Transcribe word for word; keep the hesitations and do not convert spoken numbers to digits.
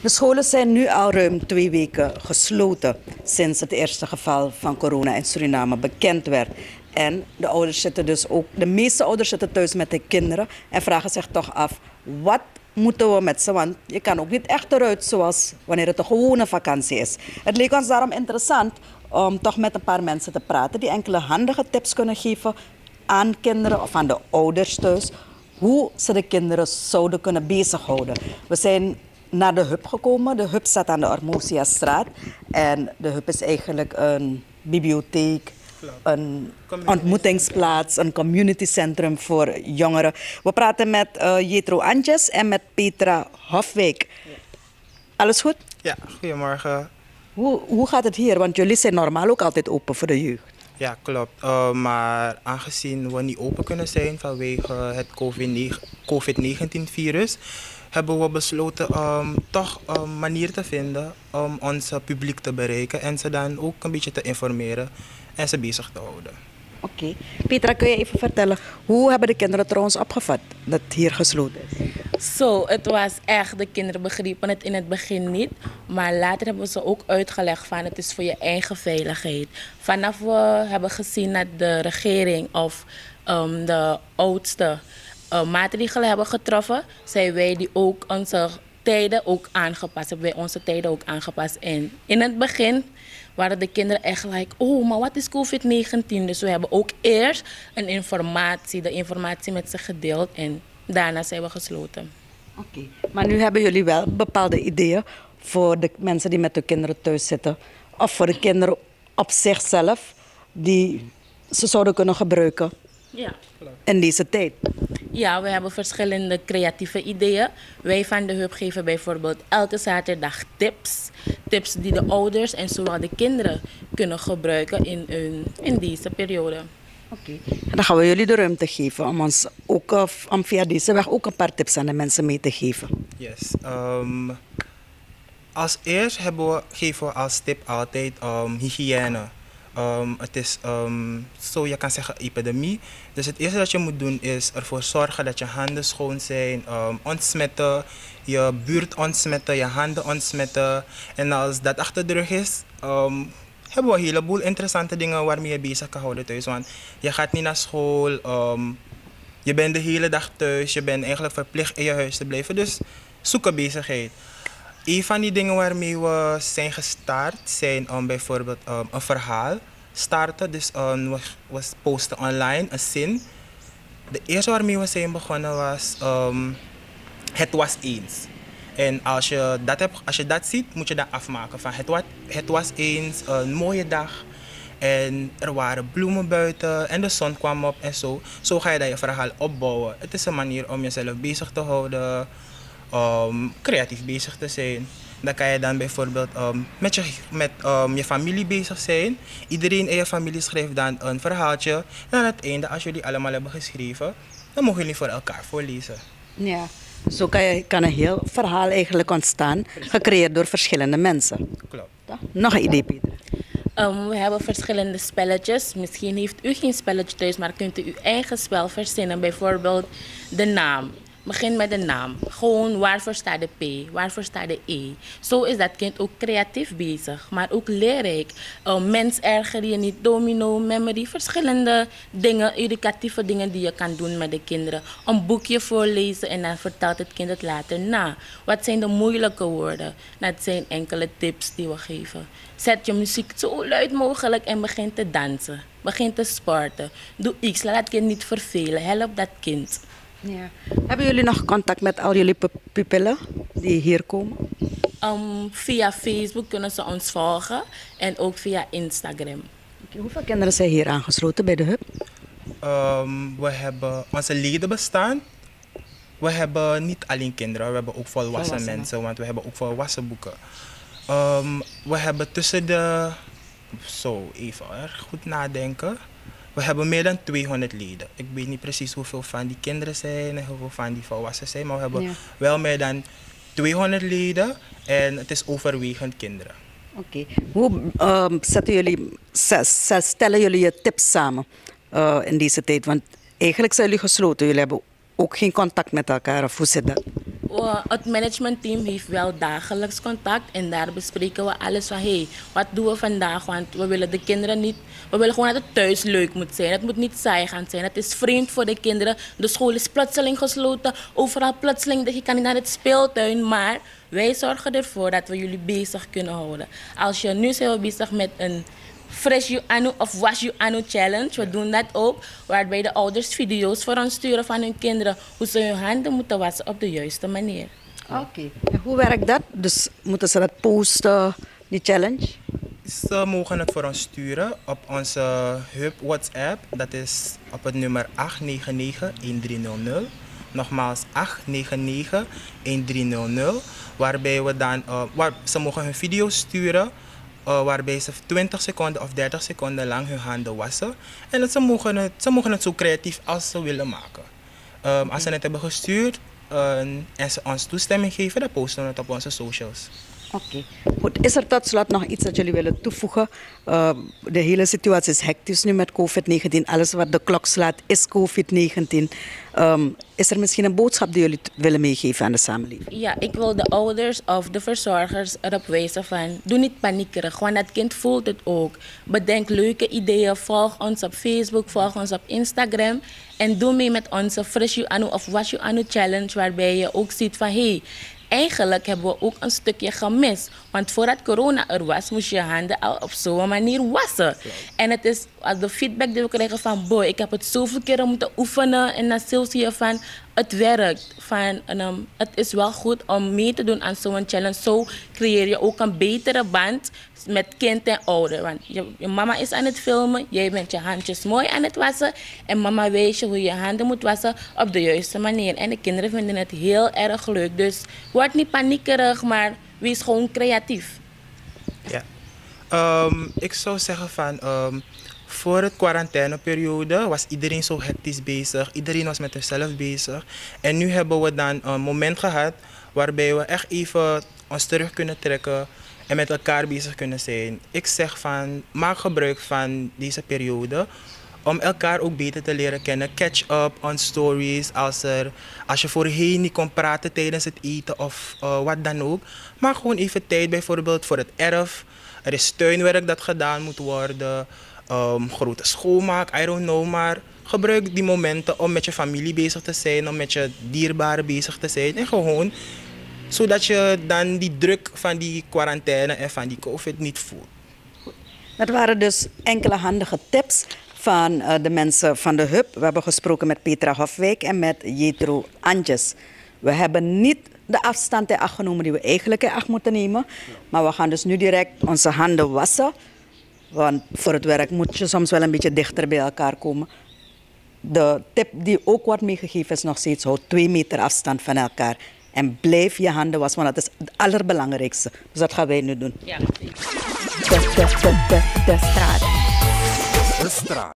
De scholen zijn nu al ruim twee weken gesloten sinds het eerste geval van corona in Suriname bekend werd. En de ouders zitten dus ook, de meeste ouders zitten thuis met hun kinderen en vragen zich toch af, wat moeten we met ze? Want je kan ook niet echt eruit zoals wanneer het een gewone vakantie is. Het leek ons daarom interessant om toch met een paar mensen te praten die enkele handige tips kunnen geven aan kinderen of aan de ouders thuis, hoe ze de kinderen zouden kunnen bezighouden. We zijn naar de hub gekomen. De hub staat aan de Ormosiastraat. En de hub is eigenlijk een bibliotheek, een ontmoetingsplaats, een communitycentrum voor jongeren. We praten met uh, Jetro Antjes en met Petra Hofwijk. Alles goed? Ja, goedemorgen. Hoe, hoe gaat het hier? Want jullie zijn normaal ook altijd open voor de jeugd. Ja, klopt. Uh, maar aangezien we niet open kunnen zijn vanwege het COVID negentien virus, hebben we besloten um, toch een manier te vinden om ons publiek te bereiken en ze dan ook een beetje te informeren en ze bezig te houden. Oké. Okay. Petra, kun je even vertellen, hoe hebben de kinderen trouwens opgevat dat het hier gesloten is? Zo, het was echt, de kinderen begrepen het in het begin niet. Maar later hebben we ze ook uitgelegd van het is voor je eigen veiligheid. Vanaf we hebben gezien dat de regering of um, de oudste uh, maatregelen hebben getroffen, zijn wij die ook onze tijden ook aangepast. Hebben wij onze tijden ook aangepast. En in het begin waren de kinderen echt like, oh, maar wat is COVID negentien? Dus we hebben ook eerst een informatie, de informatie met ze gedeeld en daarna zijn we gesloten. Oké, okay. Maar nu hebben jullie wel bepaalde ideeën voor de mensen die met hun kinderen thuis zitten. Of voor de kinderen op zichzelf die ze zouden kunnen gebruiken ja. in deze tijd. Ja, we hebben verschillende creatieve ideeën. Wij van de hub geven bijvoorbeeld elke zaterdag tips. Tips die de ouders en zowel de kinderen kunnen gebruiken in, in, in deze periode. Oké. Okay. Dan gaan we jullie de ruimte geven om ons ook uh, om via deze weg ook een paar tips aan de mensen mee te geven. Yes. Um, als eerst hebben we, geven we als tip altijd um, hygiëne. Um, het is, um, zo je kan zeggen, epidemie. Dus het eerste dat je moet doen is ervoor zorgen dat je handen schoon zijn, um, ontsmetten, je buurt ontsmetten, je handen ontsmetten. En als dat achter de rug is, um, hebben we een heleboel interessante dingen waarmee je bezig kan houden thuis. Want je gaat niet naar school, um, je bent de hele dag thuis, je bent eigenlijk verplicht in je huis te blijven. Dus zoek een bezigheid. Een van die dingen waarmee we zijn gestart zijn um, bijvoorbeeld um, een verhaal starten. Dus um, we, we posten online een zin. De eerste waarmee we zijn begonnen was um, het was eens. En als je, dat hebt, als je dat ziet, moet je dat afmaken. Van het, wat, het was eens een mooie dag en er waren bloemen buiten en de zon kwam op en zo. Zo ga je dat je verhaal opbouwen. Het is een manier om jezelf bezig te houden, um, creatief bezig te zijn. Dan kan je dan bijvoorbeeld um, met, je, met um, je familie bezig zijn. Iedereen in je familie schrijft dan een verhaaltje. En aan het einde, als jullie allemaal hebben geschreven, dan mogen jullie voor elkaar voorlezen. Ja. Zo kan, je, kan een heel verhaal eigenlijk ontstaan, gecreëerd door verschillende mensen. Klopt. Ja? Nog een idee, Peter? Um, we hebben verschillende spelletjes. Misschien heeft u geen spelletje thuis, maar kunt u uw eigen spel verzinnen. Bijvoorbeeld de naam. Begin met de naam. Gewoon waarvoor staat de P, waarvoor staat de E. Zo is dat kind ook creatief bezig, maar ook leerrijk. Uh, mens erger je niet, domino, memory, verschillende dingen, educatieve dingen die je kan doen met de kinderen. Een boekje voorlezen en dan vertelt het kind het later na. Wat zijn de moeilijke woorden? Dat zijn enkele tips die we geven. Zet je muziek zo luid mogelijk en begin te dansen. Begin te sporten. Doe iets, laat het kind niet vervelen. Help dat kind. Ja. Hebben jullie nog contact met al jullie pupillen die hier komen? Um, via Facebook kunnen ze ons volgen en ook via Instagram. Okay, hoeveel kinderen zijn hier aangesloten bij de hub? Um, we hebben onze leden bestaan. We hebben niet alleen kinderen, we hebben ook volwassen, volwassen mensen, want we hebben ook volwassen boeken. Um, we hebben tussen de, zo even hoor, goed nadenken. We hebben meer dan tweehonderd leden. Ik weet niet precies hoeveel van die kinderen zijn en hoeveel van die volwassen zijn, maar we hebben ja. wel meer dan tweehonderd leden en het is overwegend kinderen. Oké. Okay. Hoe um, zetten jullie, stellen jullie je tips samen uh, in deze tijd? Want eigenlijk zijn jullie gesloten, jullie hebben ook geen contact met elkaar, of hoe zit dat? uh, het managementteam heeft wel dagelijks contact en daar bespreken we alles van hey, wat doen we vandaag? Want we willen de kinderen niet, we willen gewoon dat het thuis leuk moet zijn. Het moet niet saai gaan zijn. Het is vreemd voor de kinderen. De school is plotseling gesloten. Overal plotseling, je kan niet naar het speeltuin, maar wij zorgen ervoor dat we jullie bezig kunnen houden. Als je nu zijn we bezig met een Fresh You Anu of Wash You Anu Challenge. We doen dat ook, waarbij de ouders video's voor ons sturen van hun kinderen hoe ze hun handen moeten wassen op de juiste manier. Oké. Okay. En hoe werkt dat? Dus moeten ze dat posten, die challenge? Ze mogen het voor ons sturen op onze Hub WhatsApp. Dat is op het nummer acht negen negen een drie nul nul. Nogmaals acht negen negen een drie nul nul. Waarbij we dan, uh, waar, ze mogen hun video sturen. Uh, waarbij ze twintig seconden of dertig seconden lang hun handen wassen. En dat ze, mogen het, ze mogen het zo creatief als ze willen maken. Um, als ze het hebben gestuurd uh, en ze ons toestemming geven, dan posten we het op onze socials. Oké. Okay. Goed, is er tot slot nog iets dat jullie willen toevoegen? Uh, de hele situatie is hectisch nu met covid negentien. Alles wat de klok slaat is covid negentien. Um, is er misschien een boodschap die jullie willen meegeven aan de samenleving? Ja, ik wil de ouders of de verzorgers erop wijzen van doe niet paniekerig, want dat kind voelt het ook. Bedenk leuke ideeën, volg ons op Facebook, volg ons op Instagram en doe mee met onze Fresh You Anu of Wash You Anu Challenge, waarbij je ook ziet van hey, eigenlijk hebben we ook een stukje gemist. Want voordat corona er was, moest je je handen al op zo'n manier wassen. En het is als de feedback die we krijgen van boy, ik heb het zoveel keren moeten oefenen. En dan zie je van, het werkt. Van, um, het is wel goed om mee te doen aan zo'n challenge. Zo creëer je ook een betere band met kind en ouder. Want je, je mama is aan het filmen, jij bent je handjes mooi aan het wassen. En mama weet je hoe je handen moet wassen op de juiste manier. En de kinderen vinden het heel erg leuk. Dus word niet paniekerig, maar wees gewoon creatief. Ja. Um, ik zou zeggen van, um, voor het quarantaineperiode was iedereen zo hectisch bezig. Iedereen was met zichzelf bezig. En nu hebben we dan een moment gehad waarbij we echt even ons terug kunnen trekken en met elkaar bezig kunnen zijn. Ik zeg van, maak gebruik van deze periode om elkaar ook beter te leren kennen. Catch up on stories. Als, er, als je voorheen niet kon praten tijdens het eten of uh, wat dan ook. Maar gewoon even tijd bijvoorbeeld voor het erf. Er is tuinwerk dat gedaan moet worden. Um, grote schoonmaak, I don't know. Maar gebruik die momenten om met je familie bezig te zijn. Om met je dierbaren bezig te zijn. En gewoon zodat je dan die druk van die quarantaine en van die COVID niet voelt. Dat waren dus enkele handige tips van uh, de mensen van de Hub. We hebben gesproken met Petra Hofwijk en met Jethro Antjes. We hebben niet de afstand in acht genomen die we eigenlijk in acht moeten nemen. Maar we gaan dus nu direct onze handen wassen. Want voor het werk moet je soms wel een beetje dichter bij elkaar komen. De tip die ook wordt meegegeven is nog steeds: houd twee meter afstand van elkaar. En blijf je handen wassen, want dat is het allerbelangrijkste. Dus dat gaan wij nu doen. Ja, de, de, de, de, de straat. De straat.